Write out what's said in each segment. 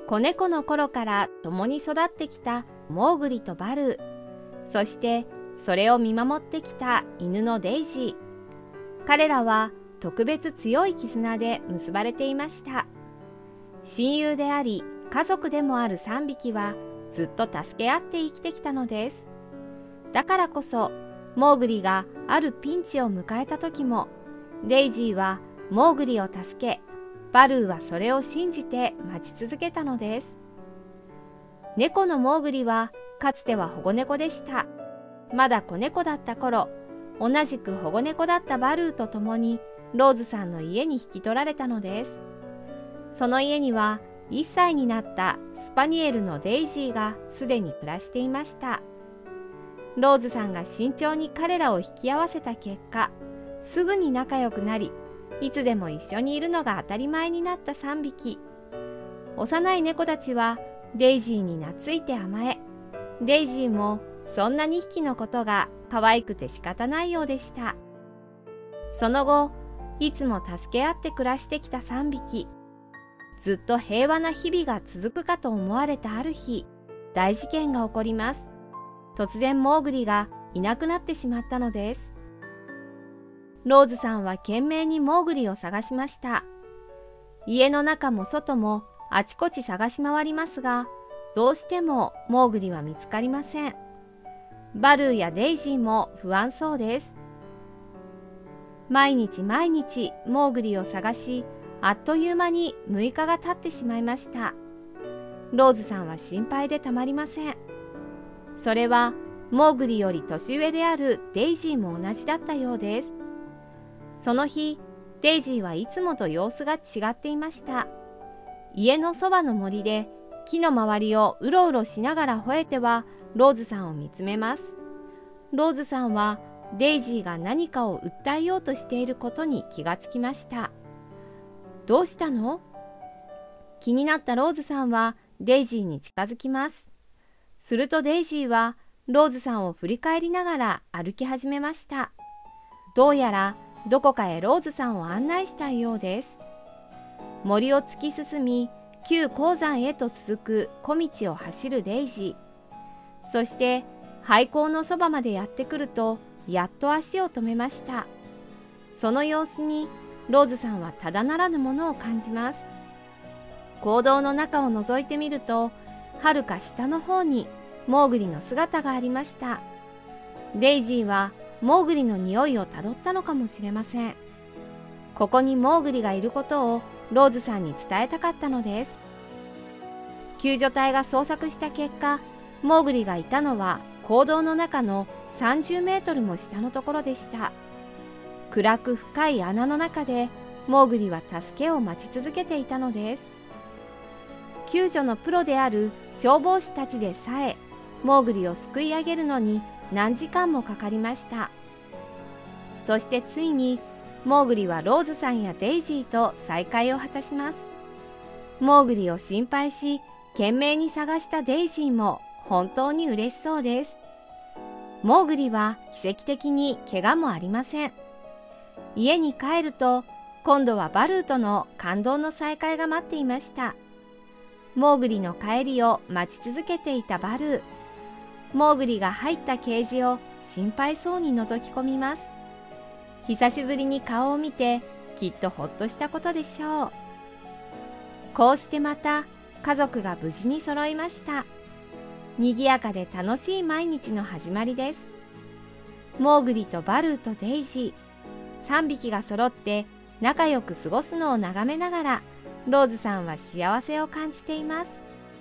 子猫の頃から共に育ってきたモーグリとバルー、そしてそれを見守ってきた犬のデイジー。彼らは特別強い絆で結ばれていました。親友であり家族でもある3匹はずっと助け合って生きてきたのです。だからこそモーグリがあるピンチを迎えた時も、デイジーはモーグリを助け、バルーはそれを信じて待ち続けたのです。猫のモーグリはかつては保護猫でした。まだ子猫だった頃、同じく保護猫だったバルーと共にローズさんの家に引き取られたのです。その家には1歳になったスパニエルのデイジーがすでに暮らしていました。ローズさんが慎重に彼らを引き合わせた結果、すぐに仲良くなり、いつでも一緒にいるのが当たり前になった3匹。幼い猫たちはデイジーに懐いて甘え、デイジーもそんな2匹のことが可愛くて仕方ないようでした。その後、いつも助け合って暮らしてきた3匹。ずっと平和な日々が続くかと思われたある日、大事件が起こります。突然モーグリがいなくなってしまったのです。ローズさんは懸命にモーグリを探しました。家の中も外もあちこち探し回りますが、どうしてもモーグリは見つかりません。バルーやデイジーも不安そうです。毎日毎日モーグリを探し、あっという間に6日が経ってしまいました。ローズさんは心配でたまりません。それはモーグリより年上であるデイジーも同じだったようです。その日、デイジーはいつもと様子が違っていました。家のそばの森で木の周りをうろうろしながら吠えてはローズさんを見つめます。ローズさんはデイジーが何かを訴えようとしていることに気がつきました。どうしたの？気になったローズさんはデイジーに近づきます。するとデイジーはローズさんを振り返りながら歩き始めました。どうやらどこかへローズさんを案内したいようです。森を突き進み、旧鉱山へと続く小道を走るデイジー。そして廃坑のそばまでやってくると、やっと足を止めました。その様子にローズさんはただならぬものを感じます。坑道の中を覗いてみると、はるか下の方にモーグリの姿がありました。デイジーはモーグリの匂いをたどったのかもしれません。ここにモーグリがいることをローズさんに伝えたかったのです。救助隊が捜索した結果、モーグリがいたのは坑道の中の30メートルも下のところでした。暗く深い穴の中でモーグリは助けを待ち続けていたのです。救助のプロである消防士たちでさえモーグリを救い上げるのに何時間もかかりました。そしてついにモーグリはローズさんやデイジーと再会を果たします。モーグリを心配し懸命に探したデイジーも本当に嬉しそうです。モーグリは奇跡的に怪我もありません。家に帰ると今度はバルーとの感動の再会が待っていました。モーグリの帰りを待ち続けていたバルー。モーグリが入ったケージを心配そうに覗き込みます。久しぶりに顔を見てきっとほっとしたことでしょう。こうしてまた家族が無事に揃いました。賑やかで楽しい毎日の始まりです。モーグリとバルーとデイジー、3匹が揃って仲良く過ごすのを眺めながら、ローズさんは幸せを感じています。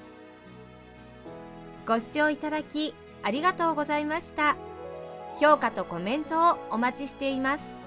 ご視聴いただきありがとうございました。評価とコメントをお待ちしています。